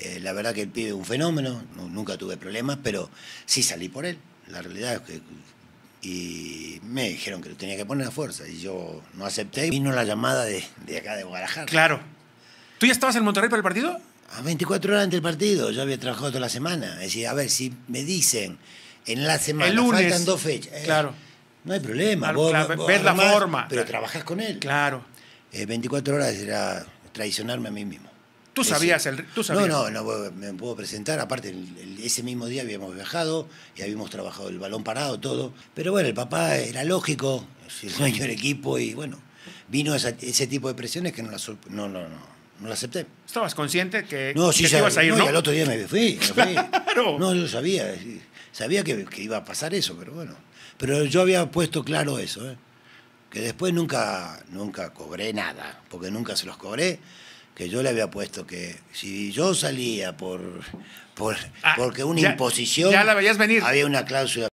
La verdad que el pibe es un fenómeno, nunca tuve problemas, pero sí salí por él. La realidad es que... Y me dijeron que lo tenía que poner a fuerza y yo no acepté. Vino la llamada de acá de Guadalajara. Claro. ¿Tú ya estabas en Monterrey para el partido? A 24 horas antes del partido, yo había trabajado toda la semana. Es decir, a ver, si me dicen en la semana El lunes, faltan 2 fechas. Claro. No hay problema. Claro, Vos ves la armás, forma. Pero trabajás con él. Claro. 24 horas era traicionarme a mí mismo. Tú sabías. No, me puedo presentar. Aparte, ese mismo día habíamos viajado y habíamos trabajado el balón parado, todo. Pero bueno, el papá era lógico, el dueño del equipo y bueno, vino ese tipo de presiones que no la acepté. ¿Estabas consciente que, no, sí, que te ibas a ir, no? Y al otro día me fui. Claro. No, yo sabía que iba a pasar eso, pero bueno. Pero yo había puesto claro eso, que después nunca cobré nada, porque nunca se los cobré, que yo le había puesto que si yo salía porque una imposición... Ya la veías venir. Había una cláusula